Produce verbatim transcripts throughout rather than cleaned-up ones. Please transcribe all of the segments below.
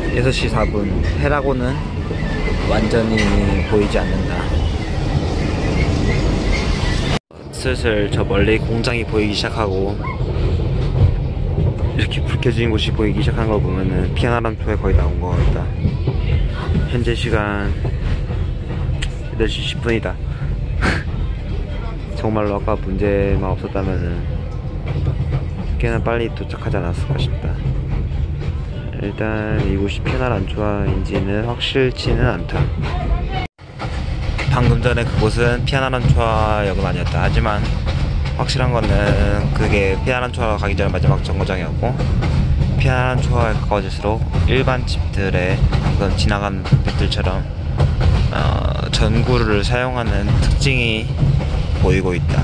여섯 시 사 분. 해라고는 완전히 보이지 않는다. 슬슬 저 멀리 공장이 보이기 시작하고 이렇게 불 켜진 곳이 보이기 시작한 걸 보면은 피아나람초에 거의 다 온 것 같다. 현재 시간 여덟 시 십 분이다. 정말로 아까 문제만 없었다면은 꽤나 빨리 도착하지 않았을까 싶다. 일단 이곳이 피아나란초아인지는 확실치는 않다. 방금 전에 그곳은 피아나란초아역은 아니었다. 하지만 확실한 거는 그게 피아나란초아로 가기 전에 마지막 정거장이었고, 피아나란초아에 가까워질수록 일반 집들의 방금 지나간 것들처럼 어, 전구를 사용하는 특징이 보이고 있다.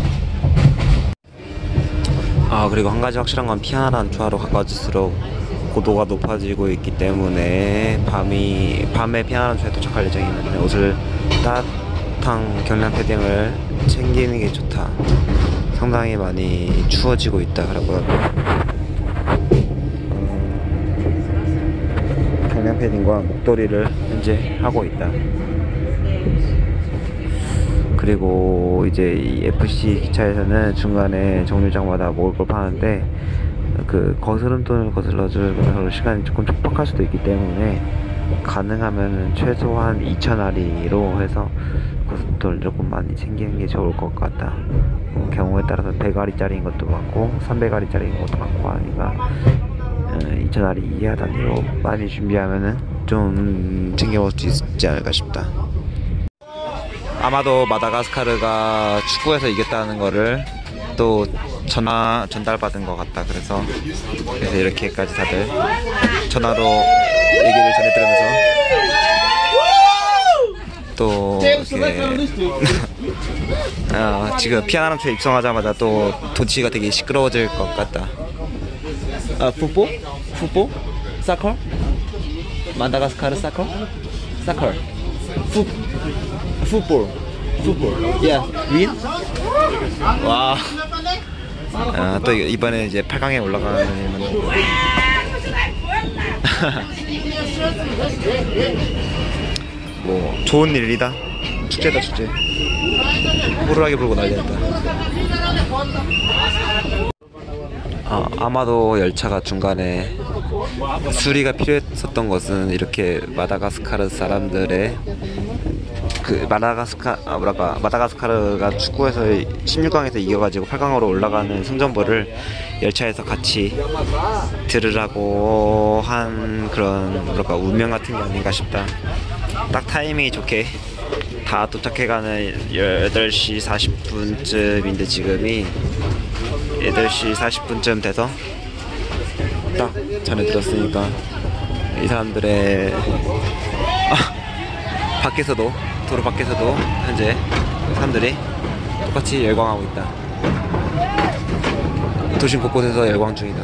아, 그리고 한 가지 확실한 건 피아나란초아로 가까워질수록 고도가 높아지고 있기 때문에 밤이 밤에 피아나란초아에 도착할 예정이면 옷을 따뜻한 경량 패딩을 챙기는 게 좋다. 상당히 많이 추워지고 있다. 그리고 음, 경량 패딩과 목도리를 현재 하고 있다. 그리고 이제 이 에프씨 기차에서는 중간에 정류장마다 먹을 걸 파는데, 그 거스름돈을 거슬러주면서 시간이 조금 촉박할 수도 있기 때문에 가능하면 최소한 이천 알이로 해서 거스름돈을 조금 많이 챙기는 게 좋을 것 같다. 경우에 따라서 백 알이짜리인 것도 많고 삼백 알이짜리인 것도 많고 하니까 이천 알이 이하 단위로 많이 준비하면은 좀 챙겨볼 수 있지 않을까 싶다. 아마도 마다가스카르가 축구에서 이겼다는 거를 또 전화 전달받은 것 같다. 그래서 그래서 이렇게까지 다들 전화로 얘기를 전해드리면서 또 이렇게 어, 지금 피아나란초에 입성하자마자 또 도치가 되게 시끄러워질 것 같다. 아, 풋볼? 풋볼? 사커? 마다가스카르 사커? 사커. 풋 풋볼. 풋볼. 야, 윈? 와. 아, 또 이번에 이제 팔 강에 올라가는 뭐 좋은 일이다. 축제다, 축제. 호루라기 불고 난리났다. 아, 아마도 열차가 중간에 수리가 필요했었던 것은 이렇게 마다가스카르 사람들의 그 마다가스카 아 뭐랄까 마다가스카르가 축구에서 십육 강에서 이겨가지고 팔 강으로 올라가는 승전보를 열차에서 같이 들으라고 한 그런 뭐랄까 운명 같은 게 아닌가 싶다. 딱 타이밍이 좋게 다 도착해가는 여덟 시 사십 분쯤인데 지금이 여덟 시 사십 분쯤 돼서 딱 전에 들었으니까 이 사람들의 아, 밖에서도 도로 밖에서도 현재 사람들이 똑같이 열광하고 있다. 도심 곳곳에서 열광 중이다.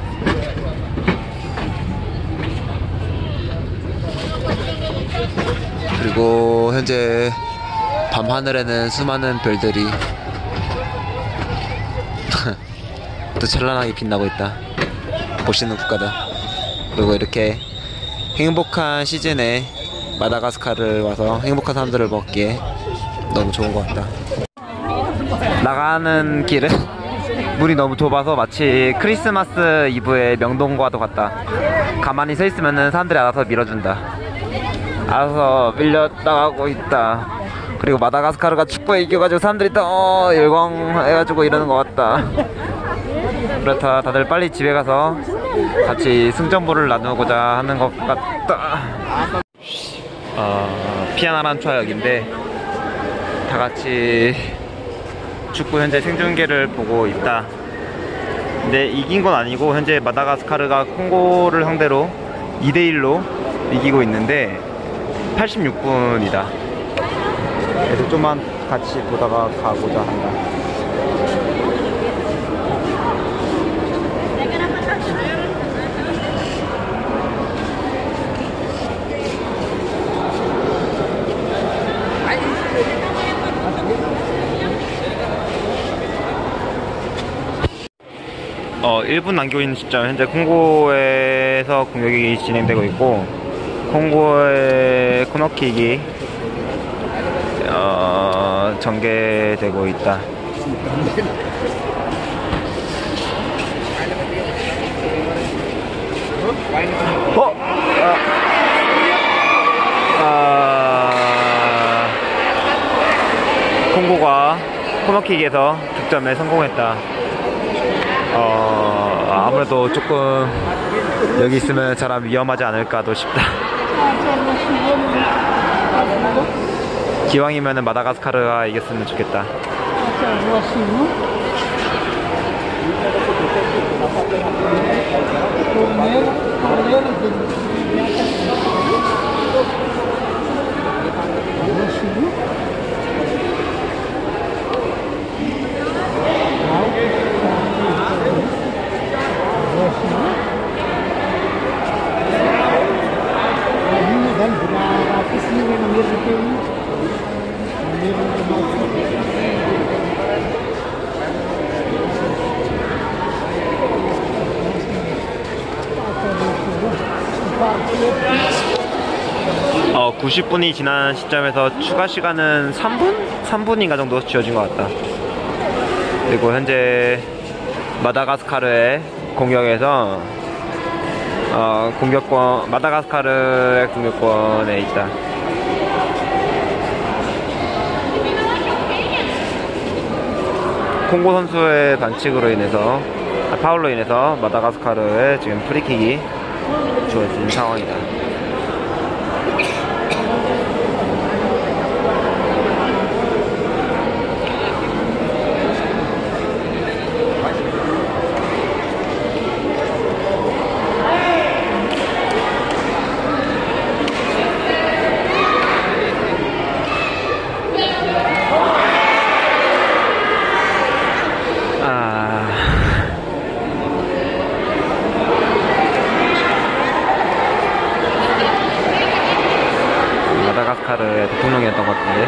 그리고 현재 밤하늘에는 수많은 별들이 또 찬란하게 빛나고 있다. 멋있는 국가다. 그리고 이렇게 행복한 시즌에 마다가스카르 와서 행복한 사람들을 먹기에 너무 좋은 것 같다. 나가는 길은 문이 너무 좁아서 마치 크리스마스 이브의 명동과도 같다. 가만히 서 있으면은 사람들이 알아서 밀어준다. 알아서 밀려 나가고 있다. 그리고 마다가스카르가 축구에 이겨가지고 사람들이 더 열광해가지고 이러는 것 같다. 그렇다. 다들 빨리 집에 가서 같이 승전보를 나누고자 하는 것 같다. 어, 피아나란초아역인데 다같이 축구 현재 생중계를 보고 있다. 근데 이긴 건 아니고 현재 마다가스카르가 콩고를 상대로 이 대 일로 이기고 있는데 팔십육 분이다. 그래서 좀만 같이 보다가 가고자 한다. 어, 일 분 남기고 있는 시점 현재 콩고에서 공격이 진행되고 있고 콩고의 코너킥이 어, 전개되고 있다. 어? 아, 아, 콩고가 코너킥에서 득점에 성공했다. 어, 아무래도 조금 여기 있으면 사람 위험하지 않을까도 싶다. 기왕이면은 마다가스카르가 이겼으면 좋겠다. 어, 구십 분이 지난 시점에서 추가 시간은 삼 분? 삼 분인가 정도 지어진 것 같다. 그리고 현재 마다가스카르의 공격에서 어, 공격권, 마다가스카르의 공격권에 있다. 콩고 선수의 반칙으로 인해서, 아, 파울로 인해서 마다가스카르의 지금 프리킥이 주어진 상황이다. 마다가스카르의 대통령이었던 것 같은데.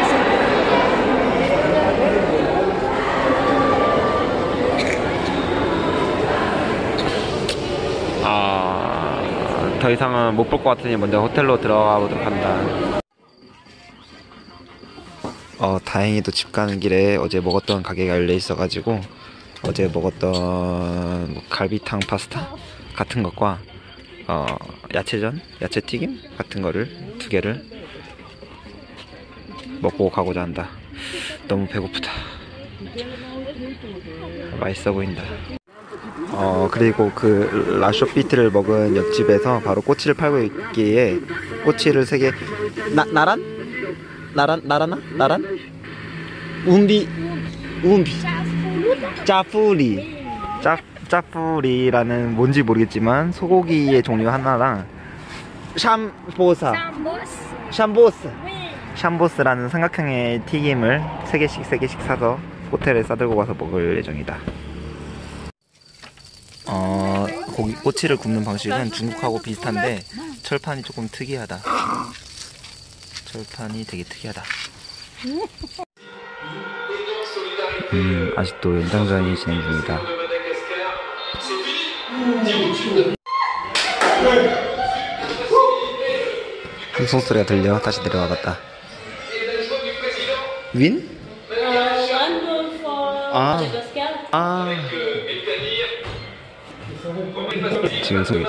아, 더 이상은 못 볼 것 같으니 먼저 호텔로 들어가 보도록 한다. 어, 다행히도 집 가는 길에 어제 먹었던 가게가 열려 있어가지고 어제 먹었던 뭐 갈비탕 파스타 같은 것과 어, 야채전, 야채튀김 같은 거를 두 개를 먹고 가고자 한다. 너무 배고프다. 맛있어 보인다. 어, 그리고 그 라쇼피트를 먹은 옆집에서 바로 꼬치를 팔고 있기에 꼬치를 세 개, 나, 나란? 나란? 나라나? 나란? 움비, 움비, 짜푸리, 짜, 짜푸리라는 뭔지 모르겠지만 소고기의 종류 하나랑 샴보사, 샴보스, 샴보스라는 삼각형의 튀김을 세 개씩 세 개씩 사서 호텔에 싸들고 가서 먹을 예정이다. 어, 고기, 꼬치를 굽는 방식은 중국하고 비슷한데 철판이 조금 특이하다. 철판이 되게 특이하다. 음, 아직도 연장전이 진행 중이다. 흥송 소리가 들려 다시 내려와봤다. 윈? 아, 아, 지금 소리다.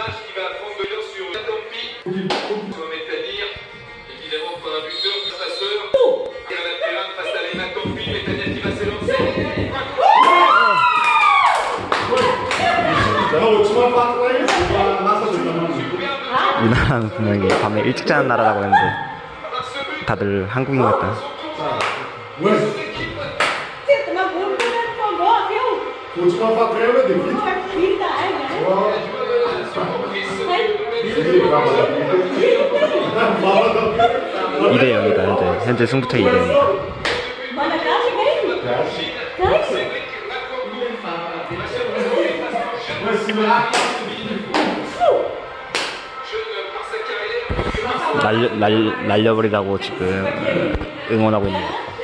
우리나라는 분명히 밤에 일찍 자는 나라라고 했는데 다들 한국인 같다. 이 대 영이다. 현재 현재 승부차 이 대 영이다. 날려, 날, 날려버리라고 지금 응원하고 있는 것 같다.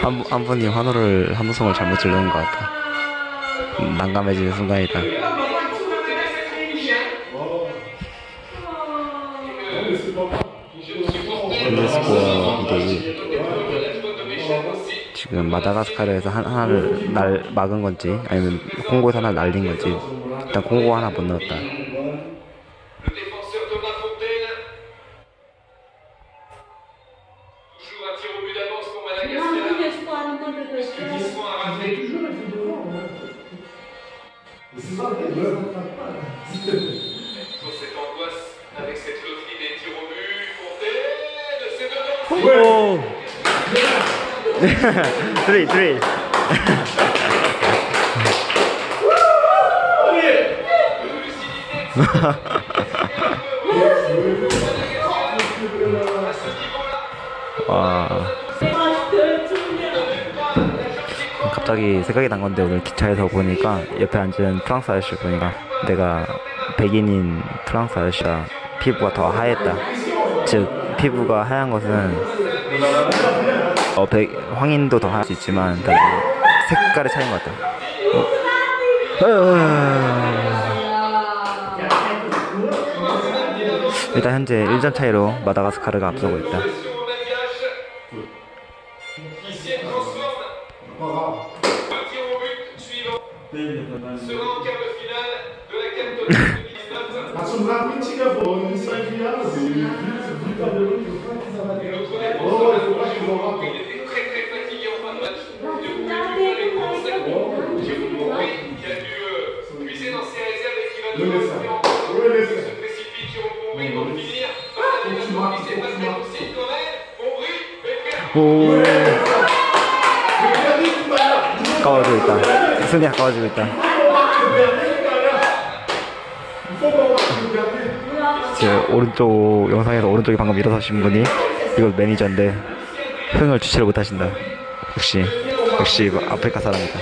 한, 한 분이 환호를, 환호성을 잘못 지르는 것 같아. 난감해지는 순간이다. 핸드스코어 이 대 일. 지금 마다가스카르에서 한, 하나를 날, 막은 건지, 아니면 콩고에서 하나 날린 건지, 일단 콩고 하나 못 넣었다. 오! 쓰리, 쓰리. 와. 갑자기 생각이 난 건데, 오늘 기차에서 보니까 옆에 앉은 프랑스 아저씨를 보니까 내가 백인인 프랑스 아저씨가 피부가 더 하얗다. 즉 피부가 하얀 것은 어, 백, 황인도 더 하얄 수 있지만 색깔의 차이인 것 같다. 어. 일단 현재 일 점 차이로 마다가스카르가 앞서고 있다. 오, 가까워지고 있다. 손이 가까워지고 있다. 제 오른쪽 영상에서 오른쪽에 방금 일어서신 분이 이거 매니저인데 흥을 주체를 못하신다. 역시 역시 아프리카 사람이다.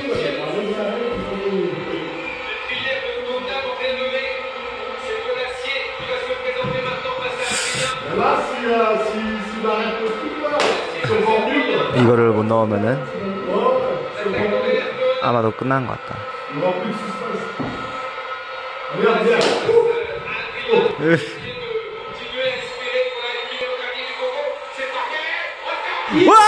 이거를 못 넣으면은 아마도 끝난 것 같다. 와!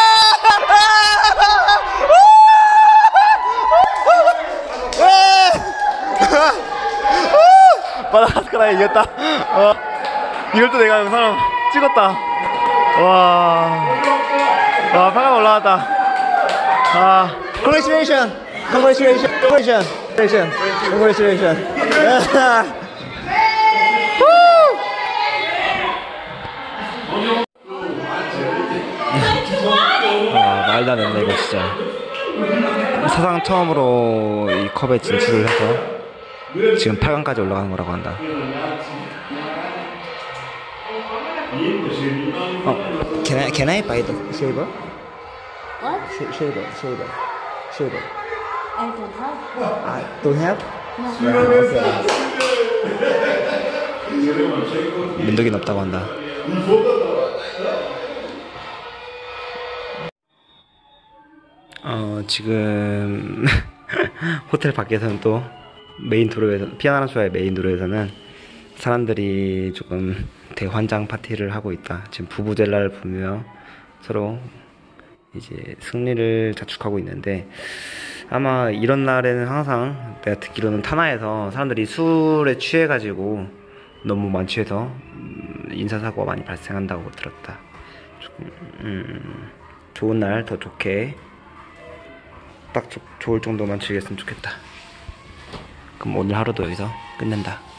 마다가스카르 이겼다. 어. 이걸 또 내가 영상으로 찍었다. 와, 와, 파가 올라왔다. 아, congratulations, congratulations, congratulations, congratulations. 아, 말도 안 된다 이거 진짜. 사상 처음으로 이 컵에 진출을 해서 지금 팔 강까지 올라가는 거라고 한다. 어, can I can I buy the shaver? What? Sh shaver, shaver, shaver. I don't have. I don't have. No. Okay. 면도기는 없다고 한다. 어, 지금 호텔 밖에서는 또 메인 도로에서 피아나라수아의 메인 도로에서는 사람들이 조금 대환장 파티를 하고 있다. 지금 부부젤라를 부르며 서로 이제 승리를 자축하고 있는데, 아마 이런 날에는 항상 내가 듣기로는 타나에서 사람들이 술에 취해가지고 너무 만취해서 인사사고가 많이 발생한다고 들었다. 조금, 음, 좋은 날 더 좋게 딱 조, 좋을 정도만 즐겼으면 좋겠다. 그럼 오늘 하루도 여기서 끝낸다.